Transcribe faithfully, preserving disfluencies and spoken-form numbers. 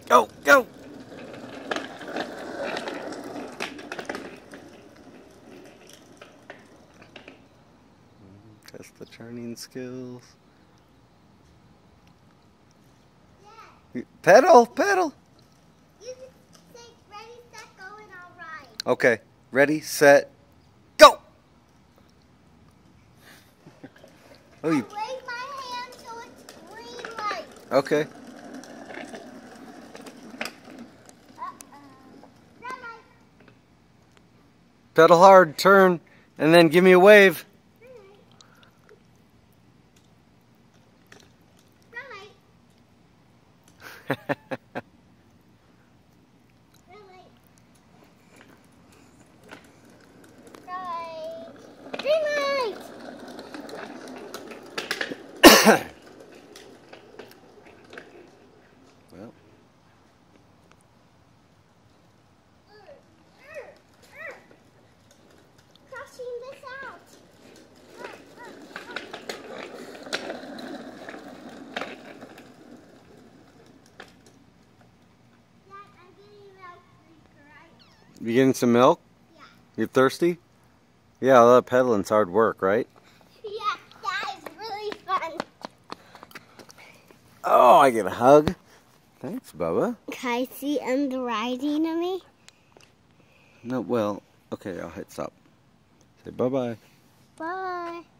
Go, go! Test the turning skills. Yeah. Pedal, pedal! You can say ready, set, go, and I'll ride. Okay, ready, set, go! Oh, you... I wave my hand so it's green light. Okay. Pedal hard, turn, and then give me a wave. Well. Crossing this out. You getting some milk? Yeah. You thirsty? Yeah, all that pedaling's hard work, right? Yeah, that is really fun. Oh, I get a hug. Thanks, Bubba. Can I see him riding on me? No, well, okay, I'll hit stop. Say bye-bye. Bye.